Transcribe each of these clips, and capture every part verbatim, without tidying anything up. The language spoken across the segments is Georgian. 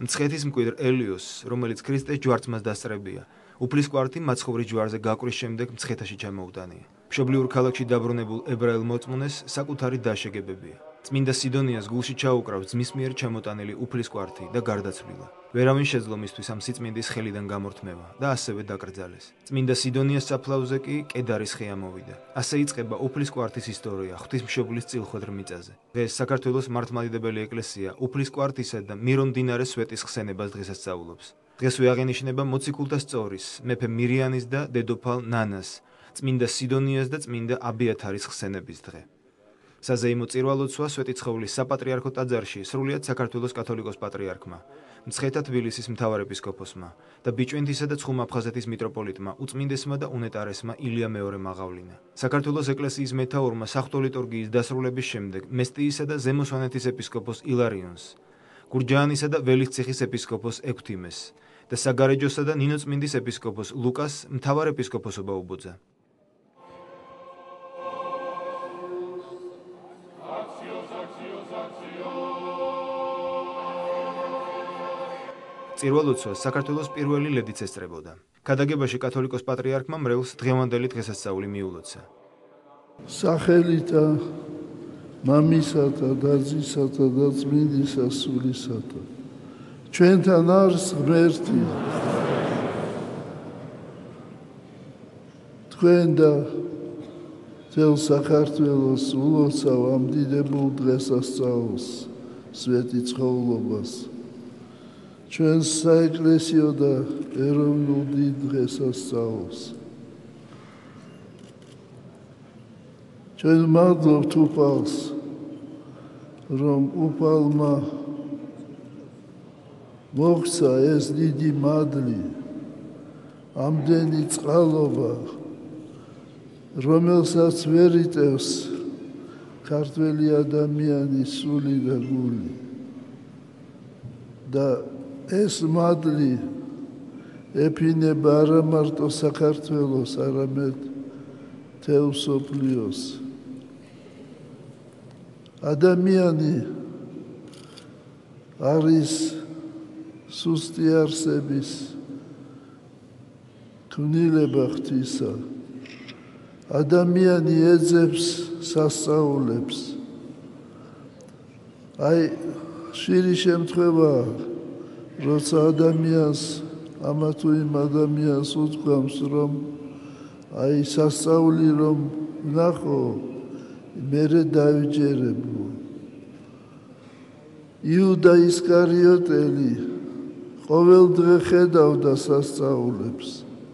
მცხეთის მკვიდრ ელიოსს, რომელიც ქრისტეს ჯვარცმას დასწრებია, უფლისკვართი მაცხოვრის ჯვარზე გაკვრის შემდეგ მცხეთაში ჩამოუტანია. მშობლიურ ქალაქში დაბრუნებულ ებრაელ მოწმუნეს საკუთარი და შეგებებია. წმინდა სიდონიას გულში ჩაუკრავს ძმის მიერ ჩამოტანილი უფლისკვართი და გარდაცვლილა. ვერავინ შეძლო მისთვის ამ სიწმინდის ხელიდან გამორთმევა და ასევე დაკრძალეს. წმინდა სიდონიას საფლავზე კი კედარის ხე ამოვიდა. ასე იწყება უფლისკვართის ისტორია ღვთისმშობლის წილხვედრ მიწაზე. დღეს საქართველოს მართლმადიდებელი ეკლესია უფლისკვართისა და მირონდინარე სვეტის ხსენებას დღესასწაულობს. დღესვე აღენიშნება მოციქულთა სწორის, მეფე მირიანის და დედოფალ ნანას, წმინდა სიდონიას და წმინდა აბიათარის ხსენების დღე. საზეიმო წირვალოცვა სვეტიცხოვლის საპატრიარქო ტაძარში სრულიად საქართველოს კათოლიკოს პატრიარქმა, მცხეთა თბილისის მთავარეპისკოპოსმა და ბიჭვინთისა და ცხუმ-აფხაზეთის მიტროპოლიტმა უწმინდესმა და უნეტარესმა ილია მეორემ აღავლინა. საქართველოს ეკლესიის მეთაურმა საღვთო ლიტურგიის დასრულების შემდეგ მესტიისა და ზემო სვანეთის ეპისკოპოს ილარიონს, გურჯაანისა და ველისციხის ეპისკოპოს ექვთიმეს და საგარეჯოსა და ნინოწმინდის ეპისკოპოს ლუკას მთავარეპისკოპოსობა უბოძა. წირვალოცვას საქართველოს პირველი ლედიც ესწრებოდა. ქადაგებაში კათოლიკოს პატრიარქმა მრევლს დღევანდელი დღესასწაული მიულოცა. სახელითა მამისათა და ძისათა და წმინდისა სულისათა ჩვენთან არის ღმერთი თქვენ და მთელ საქართველოს ულოცავ ამ დიდებულ დღესასწაულს, სვეტიცხოვლობას, ჩვენს საეკლესიო და ეროვნულ დიდ დღესასწაულს. ჩვენ მადლობთ უფალს, რომ უფალმა მოგვცა ეს დიდი მადლი, ამდენი წყალობა, რომელსაც ვერ იტევს ქართველი ადამიანის სული და გული. და ეს მადლი ეფინება არა მარტო საქართველოს, არამედ მთელ მსოფლიოს. ადამიანი არის სუსტი არსების ქმნილება ღვთისა. ადამიანი ეძებს სასწაულებს. აი, ხშირი შემთხვევაა, როცა ადამიანს, ამა თუ იმ ადამიანს უთქვამს, რომ აი სასწაული რომ ვნახო, მერე დავიჯერებო. იუდა ისკარიოტელი ყოველ დღე ხედავდა სასწაულებს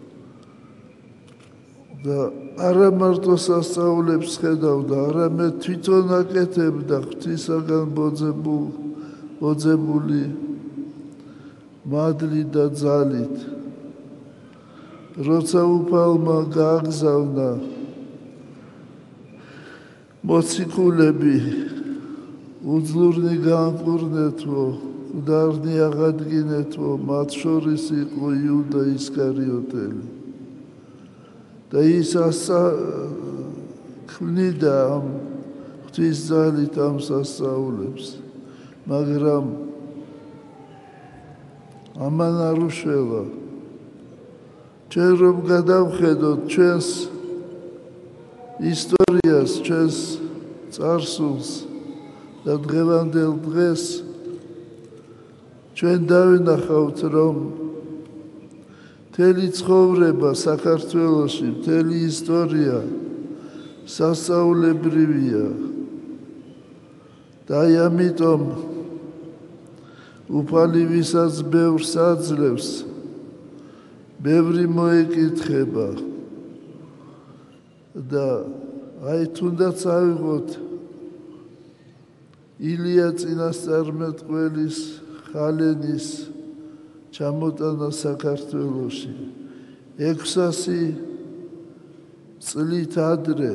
და არა მარტო სასწაულებს ხედავდა, არამედ თვითონ აკეთებდა ღვთისაგან ბოძებულ ბოძებული მადლი და ძალით. როცა უფალმა გააგზავნა მოციქულები უძლურნი გაანკურნეთო, მკვდარნი აღადგინეთო, მათ შორის იყო იუდა ისკარიოტელი. და ის ასა ქმნიდა ამ ღვთის ძალით ამ სასწაულებს, მაგრამ ამან არ უშველა. ჩვენ რომ გადავხედოთ ჩვენს ისტორიას, ჩვენს წარსულს და დღევანდელ დღეს, ჩვენ დავინახავთ, რომ მთელი ცხოვრება საქართველოში, მთელი ისტორია სასწაულებრივია. და აი ამიტომ უფალი ვისაც ბევრს აძლევს, ბევრი მოეკითხება. და აი თუნდაც ავიღოთ ილია წინასწარმეტყველის ხალენის ჩამოტანა საქართველოში ექვსასი წლით ადრე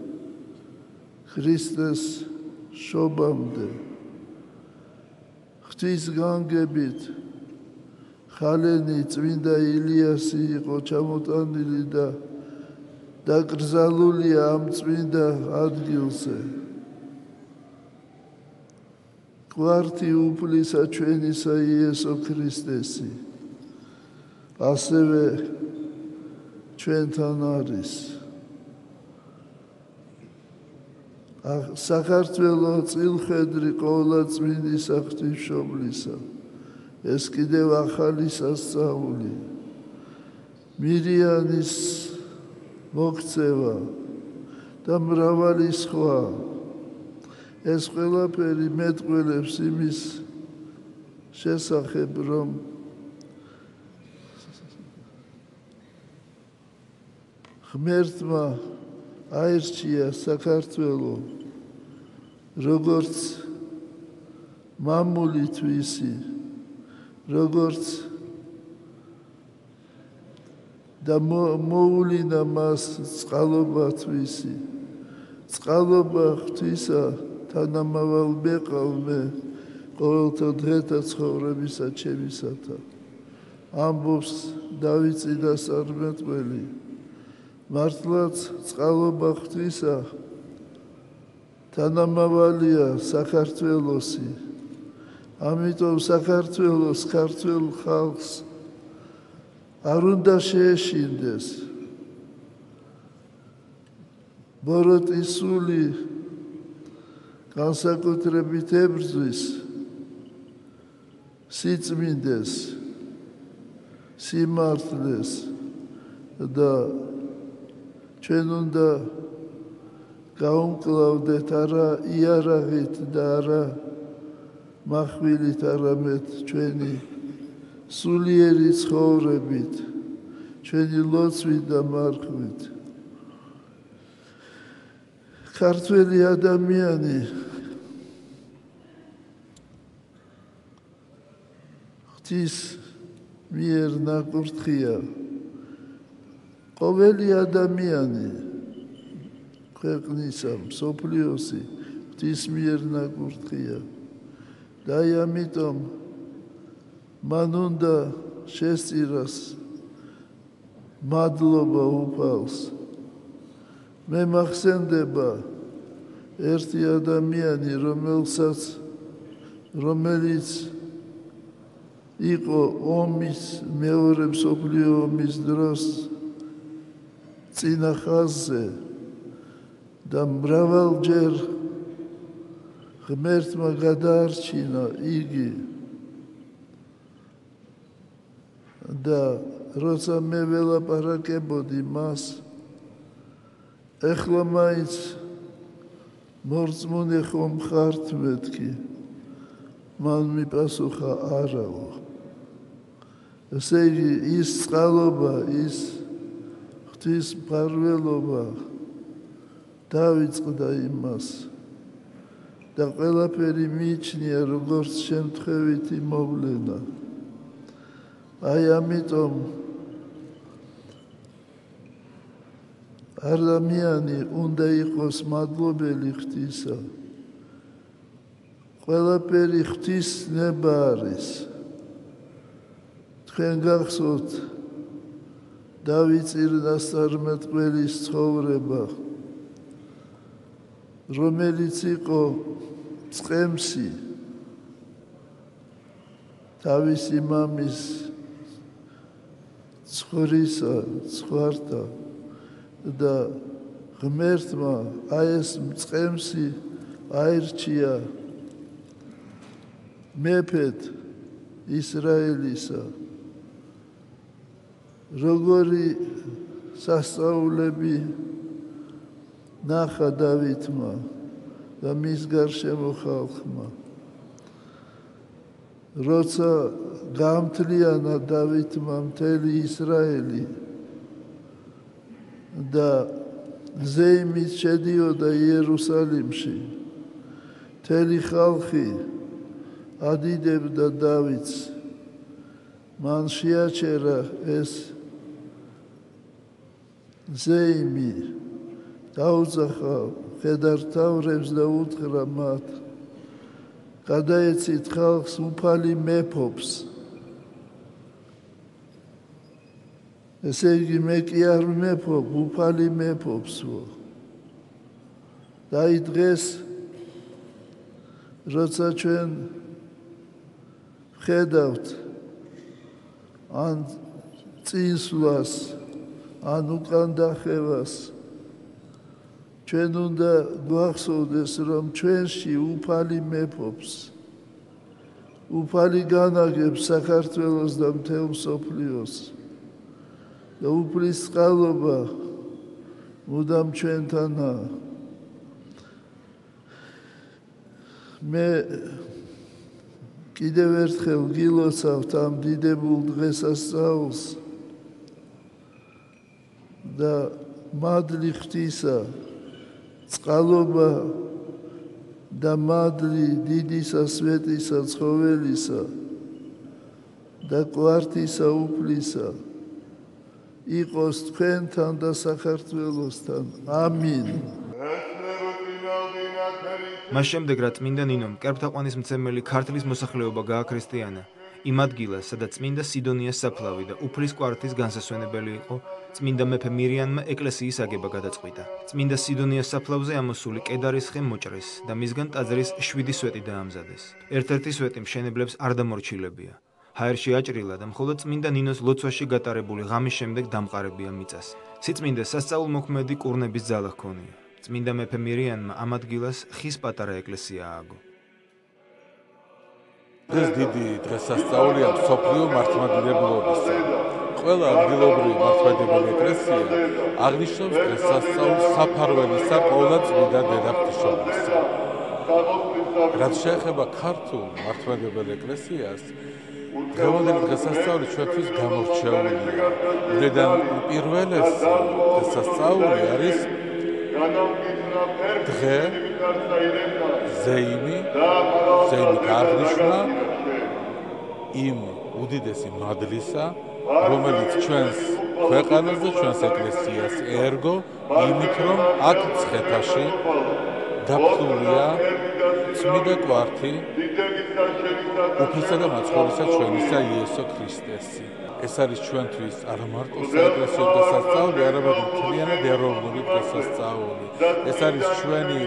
ქრისტეს შობამდე. ღვთის განგებით ხალენი წმინდა ილიასი იყო ჩამოტანილი და დაკრძალულია ამ წმინდა ადგილზე. მტკვართი უფლისა ჩვენისა იესო ქრისტესი ასევე ჩვენთან არის. საქართველოს წილხედრი ყოვლადწმინდის ღვთისმშობლისა ეს კიდევ ახალი სასწაული მირიანის მოქცევა და მრავალი სხვა ეს ყველაფერი მეტყველებს იმის შესახებ რომ ღმერთმა აირჩია საქართველო როგორც მამული თვისი როგორც და მოულინა მას წყალობა თვისი წყალობა ღვთისა თანამავალ მეყავმე ყოველთა დღეთა ცხოვრებისა ჩემისათა ამბობს დავით წინასწარმეტყველი მართლაც წყალობა ღვთისა თანამავალია საქართველოსი ამიტომ საქართველოს ქართველ ხალხს არ უნდა შეეშინდეს ბოროტის სული განსაკუთრებით ებრძვის სიწმინდეს სიმართლეს და ჩვენ უნდა გავუმკლავდეთ არა იარაღით და არა מחვილით, არამედ ჩვენი სულიერი ცხოვრებით, ჩვენი ლოცვით და მარხვით. ქართველი ადამიანი ღვთის მიერ ნაკურთხია. ყოველი ადამიანი ქვეყნისა, მსოფლიოსი ღვთის მიერ ნაკურთხია. და ამიტომ მან უნდა შესწირას მადლობა უფალს. მე მახსენდება ერთი ადამიანი, რომელსაც რომელიც იყო ომის მეორე მსოფლიო ომის დროს წინა ხაზზე და მრავალჯერ ღმერთმა გადაარჩინა იგი და როცა მე ველაპარაკებოდი მას ეხლა მაინც მორწმუნე ხომ ხართ მეთქი მან მიპასუხა არაო ესე იგი ის წყალობა ის ღვთის მფარველობა დავიწყდა იმას და ყველაფერი მიიჩნია როგორც შემთხვევითი მოვლენა. აი ამიტომ ადამიანი უნდა იყოს მადლობელი ღვთისა. ყველაფერი ღვთის ნება არის. თქვენ გახსოვთ დავით წინასწარმეტყველის ცხოვრება რომელიც იყო წყემსი თავისი მამის ცხვრისა ცხვართა და ღმერთმა აი ეს წყემსი აირჩია მეფედ ისრაელისა როგორი სასწაულები ნახა დავითმა და მის გარშემო ხალხმა. როცა გამთლიანა დავითმა მთელი ისრაელი და ზეიმით შედიოდა იერუსალიმში, მთელი ხალხი ადიდებდა დავითს. მან შეაჩერა ეს ზეიმი დაუძახა ხედართავრებს და უთხრა მათ გადაეცით ხალხს უფალი მეფობს. ესე იგი მე კი არ მეფობ, უფალი მეფობსო. და აი დღეს როცა ჩვენ ვხედავთ ან წინსვლას, ან უკან დახევას, ჩვენ უნდა გვახსოვდეს, რომ ჩვენში უფალი მეფობს, უფალი განაგებს საქართველოს და მთელ მსოფლიოს და უფლის წყალობა მუდამ ჩვენთანაა. მე კიდევ ერთხელ გილოცავთ ამ დიდებულ დღესასწაულს და მადლი ღვთისა, წყალობა და მადლი დიდისა, სვეტისა, ცხოველისა და კვართისა, უფლისა იყოს თქვენთან და საქართველოსთან. ამინ. მას შემდეგ, რაც წმინდა ნინომ კერპთაყვანის მცემელი ქართლის მოსახლეობა გააქრისტიანა, იმ ადგილას, სადაც წმინდა სიდონიას საფლავი და უფლის კვართის განსასვენებელი იყო, წმინდა მეფე მირიანმა ეკლესიის აგება გადაწყვიტა. წმინდა სიდონიას საფლავზე ამოსული კედარის ხე მოჭრეს და მისგან ტაძრის შვიდი სვეტი დაამზადეს. ერთ-ერთი სვეტი მშენებლებს არ დამორჩილებია. ჰაერში აჭრილა და მხოლოდ წმინდა ნინოს ლოცვაში გატარებული ღამის შემდეგ დამყარებია მიწას. სიწმინდე სასწაულმოქმედი კურნების ძალა ჰქონია. წმინდა მეფე მირიანმა ამ ადგილას ხის პატარა ეკლესია ააგო. ეს დიდი დღესასწაულია მსოფლიო მართლმადიდებლობისა. ყველა ადგილობრივი მართლმადიდებელი ეკლესია აღნიშნავს დღესასწაულს საფარველისა ყოვლა წმინდა დედა ღვთისმშობლისა. რაც შეეხება ქართულ მართლმადიდებელ ეკლესიას, დღევანდელი დღესასწაული ჩვენთვის გამორჩეულია. ვინაიდან უპირველესი დღესასწაული არის დღე ზეიმი, ზეიმით აღნიშნა იმ უდიდესი მადლისა, რომელიც ჩვენს ქვეყანას და ჩვენს ეკლესიას ერგო იმით, რომ აქ მცხეთაში გაფლულია წმინდა კვართი უფლისა და მაცხოვრისა ჩვენისა იესო ქრისტესი. ეს არის ჩვენთვის არა მარტო საეკლესიო დღესასწაული, არამედ მთლიანად ეროვნული დღესასწაული. ეს არის ჩვენი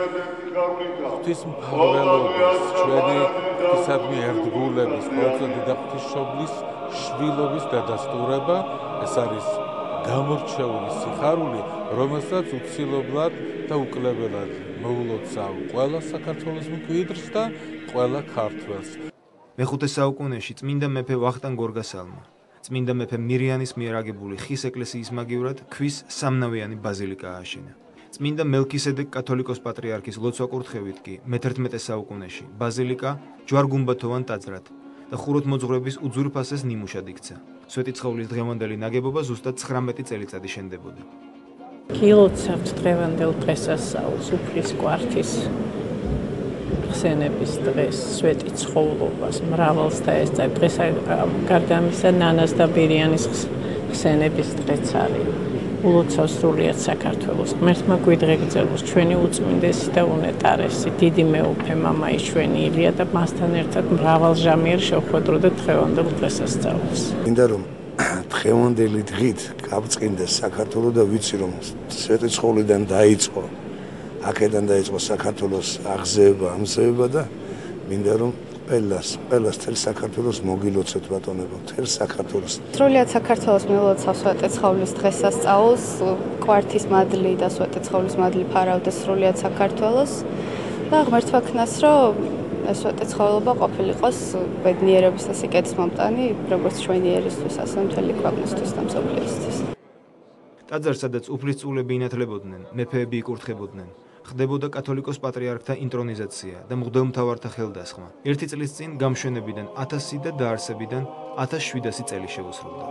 ღვთისმფარველობის, ჩვენი ღვთისადმი ერთგულების, ყოველწლიურად დედა ღვთისმშობლის შვილობის დადასტურება. ეს არის გამორჩეული სიხარული, რომელსაც უცილებლად და უკლებელად მოულოცავ ყველა საქართველოს მკვიდრს და ყველა ქართველს. მეხუთე საუკუნეში წმინდა მეფე ვახტანგ გორგასალმა წმინდა მეფე მირიანის მიერ აგებული ხის ეკლესიის მაგივრად ქვის სამნავიანი ბაზილიკა ააშენა. წმინდა მელქისედეკ კათოლიკოს პატრიარქის ლოცვა-კურთხევით კი მეთერთმეტე საუკუნეში ბაზილიკა ჯვარ-გუმბათოვან ტაძრად და ხუროთმოძღვრების უძვირფასეს ნიმუშად იქცა. სვეტიცხოვლის დღევანდელი ნაგებობა ზუსტად ცხრამეტი წელიწადი შენდებოდა. გილოცავთ დღევანდელ დღესასწაულს, უფლის კვართის ხსენების დღეს, სვეტიცხოვლობას, მრავალს და ეს დღეს გარდა ამისა ნანას და ბირიანის ხსენების დღეც არის. ულოცავს სრულიად საქართველოს. ღმერთმა გვიდღეგრძელოს ჩვენი უწმინდესი და უნეტარესი, დიდი მეუფე მამაი ჩვენი ილია და მასთან ერთად მრავალჟამიერ შევხვედროთ დღევანდელ დღესასწაულს. მინდა რომ დღევანდელი დღით გავწყინდეს საქართველო და ვიცი რომ სვეტიცხოვლიდან დაიწყო, აქედან დაიწყო საქართველოს აღზევება, ამზევება და მინდა რომ ყველას, ყველას თელ საქართველოს მოგილოცოთ ბატონებო, თელ საქართველოს. სრულიად საქართველოს მილოცავს სვეტიცხოვლის დღესასწაულს, კვართის მადლი და სვეტიცხოვლის მადლი ფარავდეს სრულიად საქართველოს და ღმერთმა ქნას, რომ ეს სვეტიცხოვლობა ყოფილიყოს ბედნიერების და სიკეთის მომტანი, როგორც ჩვენი ერისთვის, ასე მთელი ქვეყნისთვის და მსოფლიოსთვის. ტაძარს, სადაც უფლის წულები ინათლებოდნენ, მეფეები იკურთხებოდნენ, ხდებოდა კათოლიკოს პატრიარქთა ინტრონიზაცია და მღვდელმთავართა ხელდასხმა. ერთი წლის წინ გამშვენებიდან ათასი და დაარსებიდან ათას შვიდასი წელი შეუსრულდა.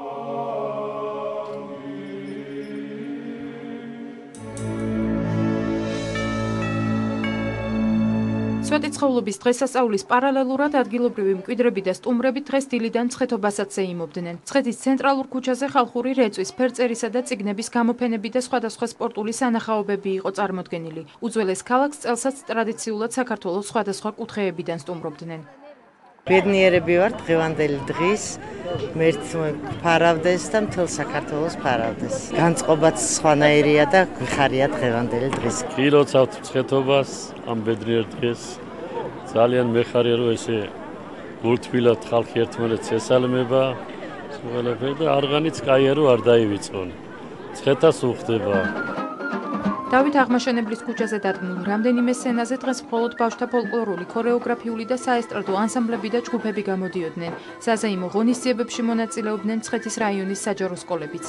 სვეტიცხოვლობის დღესასწაულის პარალელურად ადგილობრივი მკვიდრები და სტუმრები დღეს დილიდან მცხეთობასაც ეიმობდნენ. მცხეთის ცენტრალურ ქუჩაზე ხალხური რეწვის, ფერწერისა და წიგნების გამოფენები და სხვადასხვა სპორტული სანახაობები იყო წარმოდგენილი. უძველეს ქალაქს წელსაც ტრადიციულად საქართველოს სხვადასხვა კუთხეებიდან სტუმრობდნენ. ბედნიერები ვართ დღევანდელი დღის, ღმერთს ფარავდეს და მთელ საქართველოს ფარავდეს. განწყობაც სხვანაირია და გვიხარია დღევანდელი დღის. გილოცავთ მცხეთობას ამ ბედნიერ დღეს. ძალიან მეხარია რომ ესე გულთბილად ხალხი ერთმანეთს ესალმება, ყველაფერი და არღანიც კაია რომ არ დაივიწყონ. ცხეთას უხდება. დავით აღმაშენებლის ქუჩაზე დადგმულ რამდენიმე სცენაზე დღეს მხოლოდ ბავშვთა ფოლკლორული, ქორეოგრაფიული და საესტრადო ანსამბლები და ჯგუფები გამოდიოდნენ. საზეიმო ღონისძიებებში მონაწილეობდნენ მცხეთის რაიონის საჯარო სკოლებიც.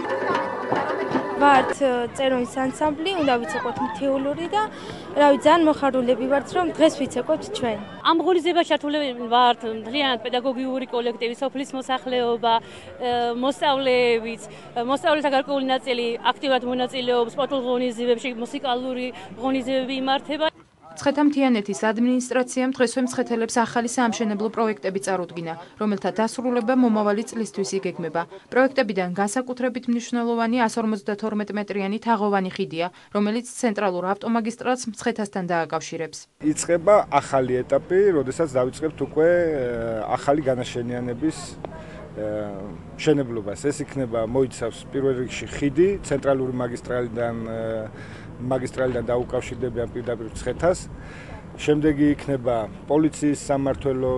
ვართ წერონის ანსამბლი, უნდა ვიცეკვოთ მთიულური და რავი ძალიან მოხარულები ვართ რომ დღეს ვიცეკვოთ ჩვენ. ამ ღონისძიებაში ჩართულები ვართ მთლიანად პედაგოგიური კოლექტიvi, სოფლის მოსახლეობა, მოსწავლეებიც, მოსწავლეთა გარკვეული ნაწილი აქტიურად მონაწილეობს სპორტულ ღონისძიებებში, მუსიკალური ღონისძიებები იმართება. მცხეთა-მთიანეთის ადმინისტრაციამ დღესვე მცხეთელებს ახალი საამშენებლო პროექტები წარუდგინა, რომელთა დასრულება მომავალი წლისთვის იგეგმება. პროექტებიდან განსაკუთრებით მნიშვნელოვანი one forty-two მეტრიანი თაღოვანი ხიდია, რომელიც ცენტრალურ ავტომაგისტრალს მცხეთასთან დააკავშირებს. იწყება ახალი ეტაპი, როდესაც დავიწყებთ უკვე ახალი განაშენიანების მშენებლობას. ეს იქნება მოიცავს პირველ რიგში ხიდი ცენტრალური მაგისტრალიდან მაგისტრალიდან დაუკავშირდებიან პირდაპირ მცხეთას. შემდეგი იქნება პოლიციის სამმართველო,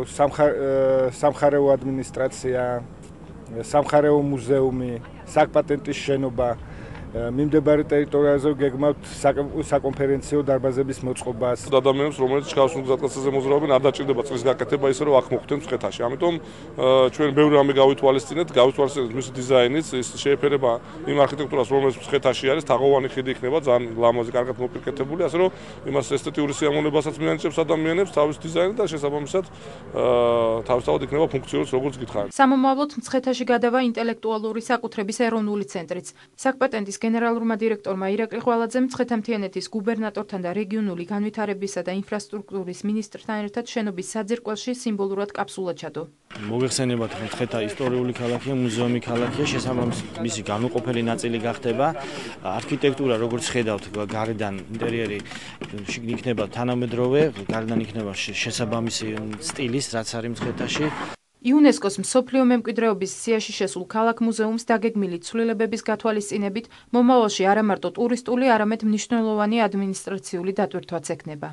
სამხარეო ადმინისტრაცია, სამხარეო მუზეუმი, საკპატენტის შენობა. მიმდებარე ტერიტორიაზე გეგმავთ საკონფერენციო დარბაზების მოწყობას. ადამიანებს, რომელიც ჩქაროსნულ გზატკეცილზე მოზრაობენ, არ დაჭირდება წლის გაკეთება ისე რომ აქ მოხვდნენ მცხეთაში. ამიტომ ჩვენ ბევრი რამე გავითვალისწინეთ, გავითვალისწინეთ მისი დიზაინიც, ის შეეფერება იმ არქიტექტურას, რომელიც მცხეთაში არის, თაღოვანი ხიდი იქნება, ძალიან ლამაზი, კარგად მოპირკეთებული, ასე რომ იმას ესთეტიური სიამოვნებასაც მიანიჭებს ადამიანებს თავის დიზაინი და შესაბამისად თავისთავად იქნება ფუნქციონალურიც, როგორც გითხარით. სამომავლოდ მცხეთაში გადავა ინტელექტუალური საკუთრების ეროვნული ცენტრიც. საკპატენტის გენერალურმა დირექტორმა ირაკლი ხვალაძემ მცხეთა-მთიანეთის გუბერნატორთან და რეგიონული განვითარებისა და ინფრასტრუქტურის მინისტრთან ერთად შენობის საძირკველში სიმბოლურად კაფსულა ჩადო. მოგეხსენებათ, რომ მცხეთა ისტორიული ქალაქია, მუზეუმი ქალაქია, შესაბამისად მისი განუყოფელი ნაწილი გახდება. არქიტექტურა, როგორც ხედავთ, გარედან ინტერიერი იქნება თანამედროვე, გარედან იქნება შესაბამისი სტილის, რაც არის მცხეთაში. იუნესკოს მსოფლიო მემკვიდრეობის სიაში შესულ ქალაქ-მუზეუმს დაგეგმილი ცვლილებების გათვალისწინებით მომავალში არა მარტო ტურისტული, არამედ მნიშვნელოვანი ადმინისტრაციული დატვირთვაც ექნება.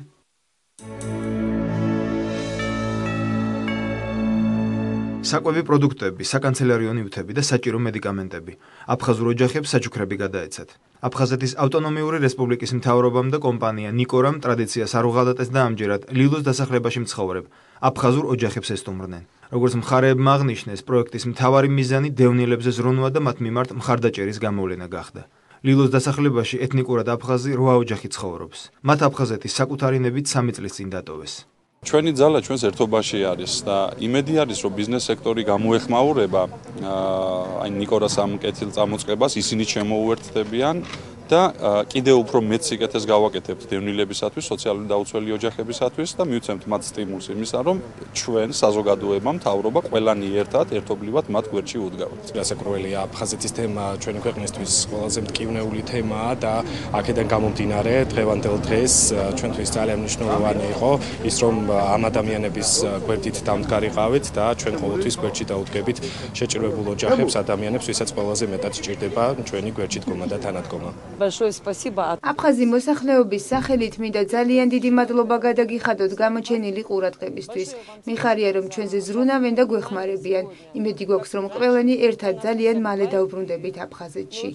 საკვები პროდუქტები, საკანცელერიო ნივთები და საჭირო მედიკამენტები. აფხაზურ ოჯახებს საჩუქრები გადაეცათ. აფხაზეთის ავტონომიური რესპუბლიკის მთავრობამ და კომპანია ნიკორამ ტრადიციას არ უღალატეს და ამჯერად ლილოს დასახლებაში მცხოვრებ აფხაზურ ოჯახებს ესტუმრნენ. როგორც მხარეებმა აღნიშნეს, პროექტის მთავარი მიზანი დევნილებზე ზრუნვა და მათ მიმართ მხარდაჭერის გამოვლენა გახდა. ლილოს დასახლებაში ეთნიკურად აფხაზი რვა ოჯახი ცხოვრობს. მათ აფხაზეთის საკუთარი ნებით სამი წლის წინ დატოვეს. ჩვენი ძალა ჩვენს ერთობაში არის და იმედი არის, რომ ბიზნეს სექტორი გამოეხმაურება აი ნიკორას ამ კეთილწამოწყებას, ისინი შემოუერთდებიან და კიდევ უფრო მეტ სიკეთეს გავაკეთებთ დევნილებისათვის, სოციალური დაუცველი ოჯახებისათვის და მივცემთ მათ სტიმულს იმისა, რომ ჩვენ საზოგადოება, მთავრობა ყველანი ერთად, ერთობლივად მათ გვერდში უდგავთ. გასაკურველია აფხაზეთის თემა ჩვენი ქვეყნისთვის ყველაზე მტკივნეული თემაა და აქედან გამომდინარე დღევანდელ დღეს ჩვენთვის ძალიან მნიშვნელოვანი იყო ის, რომ ამ ადამიანების გვერდით დამდგარიყავით და ჩვენ ყოველთვის გვერდში დაუდგებით შეჭირებულ ოჯახებს, ადამიანებს, ვისაც ყველაზე მეტად სჭირდება ჩვენი გვერდში დგომა და თანადგომა. აფხაზი მოსახლეობის სახელით მინდა ძალიან დიდი მადლობა გადაგიხადოთ გამოჩენილი ყურადღებისთვის. მიხარია, რომ ჩვენზე ზრუნავენ და გვეხმარებიან. იმედი გვაქვს, რომ ყველანი ერთად ძალიან მალე დავბრუნდებით აფხაზეთში.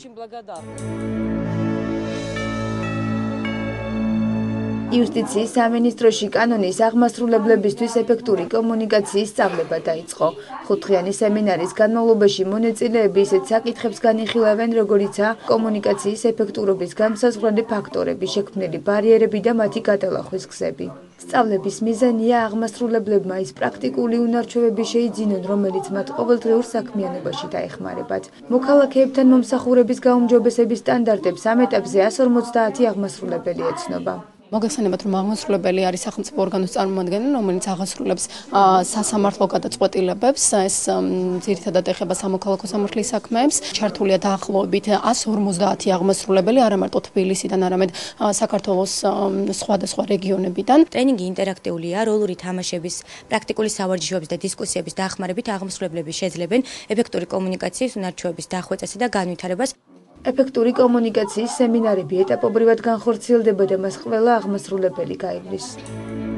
იუსტიციის სამინისტროში კანონის აღმასრულებლებისთვის ეფექტური კომუნიკაციის სწავლება დაიწყო. ხუთდღიანი სემინარის განმავლობაში მონაწილეები ისეთ საკითხებს განიხილავენ, როგორიცაა კომუნიკაციის ეფექტურობის განსაზღვრელი ფაქტორები, შექმნილი ბარიერები და მათი გადალახვის გზები. სწავლების მიზანია აღმასრულებლებმა ის პრაქტიკული უნარჩვევები შეიძინონ, რომელიც მათ ყოველდღიურ საქმიანობაში დაეხმარებათ. მოქალაქეებთან მომსახურების გაუმჯობესების სტანდარტებს ამ ეტაპზე one forty აღმასრულებელი ეცნობა. მოგეხსენებათ, რომ აღმასრულებელი არის სახელმწიფო ორგანოს წარმომადგენელი, რომელიც აღასრულებს სასამართლო გადაწყვეტილებებს. ეს ძირითადად ეხება სამოქალაქო სამართლის საქმეებს. ჩართულია დაახლოებით one forty აღმასრულებელი, არა მარტო თბილისიდან, არამედ საქართველოს სხვადასხვა რეგიონებიდან. ტრენინგი ინტერაქტიულია, როლური თამაშების, პრაქტიკული სავარჯიშოების და დისკუსიების დახმარებით აღმასრულებლები შეძლებენ ეფექტური კომუნიკაციის უნარჩვევების დახვეწასა და განვითარებას. ეფექტური კომუნიკაციის სემინარები ეტაპობრივად განხორციელდება და მას ყველა აღმასრულებელი გაივლის.